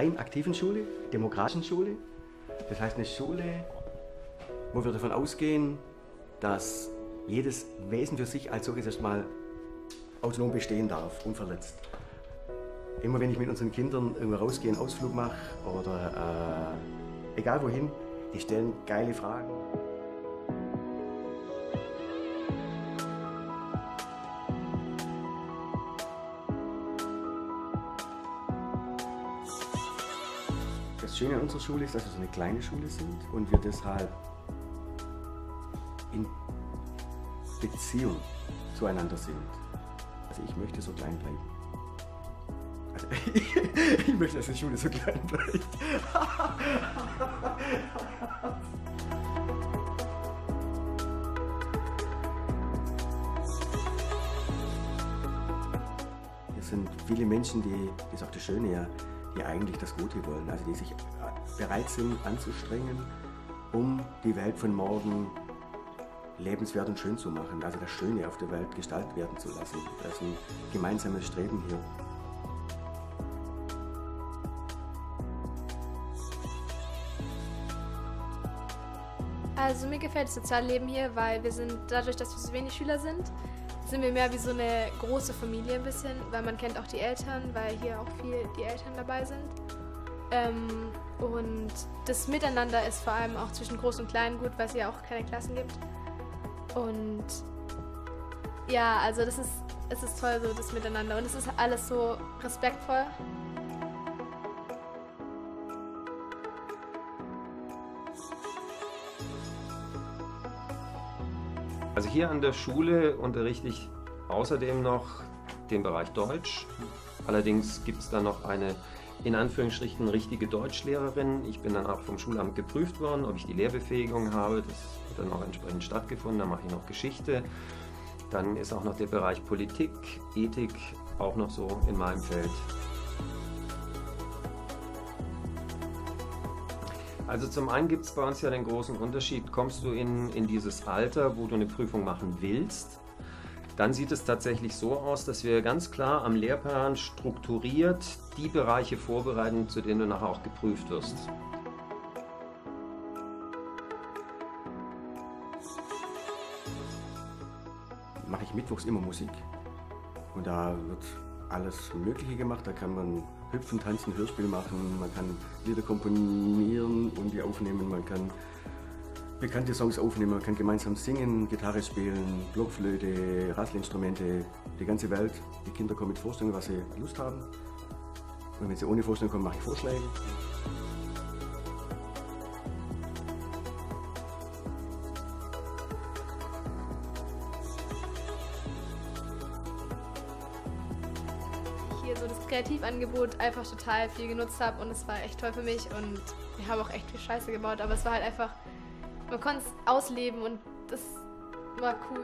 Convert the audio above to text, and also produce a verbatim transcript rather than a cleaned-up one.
rein aktiven Schule, demokratischen Schule. Das heißt eine Schule, wo wir davon ausgehen, dass jedes Wesen für sich als solches erstmal autonom bestehen darf, unverletzt. Immer wenn ich mit unseren Kindern irgendwo rausgehe, einen Ausflug mache oder äh, egal wohin, die stellen geile Fragen. Das Schöne an unserer Schule ist, dass wir so eine kleine Schule sind und wir deshalb in Beziehung zueinander sind. Also ich möchte so klein bleiben. Also ich möchte, dass die Schule so klein bleibt. Hier sind viele Menschen, die, das ist auch das Schöne ja, die eigentlich das Gute wollen, also die sich bereit sind anzustrengen, um die Welt von morgen lebenswert und schön zu machen, also das Schöne auf der Welt gestaltet werden zu lassen. Das ist ein gemeinsames Streben hier. Also mir gefällt das Sozialleben hier, weil wir sind, dadurch, dass wir so wenig Schüler sind, sind wir mehr wie so eine große Familie ein bisschen, weil man kennt auch die Eltern, weil hier auch viel die Eltern dabei sind. Ähm, und das Miteinander ist vor allem auch zwischen Groß und Klein gut, weil es ja auch keine Klassen gibt. Und ja, also das ist, es ist toll so, das Miteinander. Und es ist alles so respektvoll. Also hier an der Schule unterrichte ich außerdem noch den Bereich Deutsch. Allerdings gibt es dann noch eine in Anführungsstrichen richtige Deutschlehrerin. Ich bin dann auch vom Schulamt geprüft worden, ob ich die Lehrbefähigung habe. Das hat dann auch entsprechend stattgefunden. Dann mache ich noch Geschichte. Dann ist auch noch der Bereich Politik, Ethik auch noch so in meinem Feld. Also zum einen gibt es bei uns ja den großen Unterschied, kommst du in, in dieses Alter, wo du eine Prüfung machen willst, dann sieht es tatsächlich so aus, dass wir ganz klar am Lehrplan strukturiert die Bereiche vorbereiten, zu denen du nachher auch geprüft wirst. Mache ich mittwochs immer Musik und da wird alles Mögliche gemacht. Da kann man hüpfen, tanzen, Hörspiel machen, man kann Lieder komponieren und die aufnehmen, man kann bekannte Songs aufnehmen, man kann gemeinsam singen, Gitarre spielen, Blockflöte, Rasselinstrumente, die ganze Welt. Die Kinder kommen mit Vorstellungen, was sie Lust haben. Und wenn sie ohne Vorstellung kommen, mache ich Vorschläge. Hier so das Kreativangebot einfach total viel genutzt habe und es war echt toll für mich und wir haben auch echt viel Scheiße gebaut, aber es war halt einfach, man konnte es ausleben und das war cool.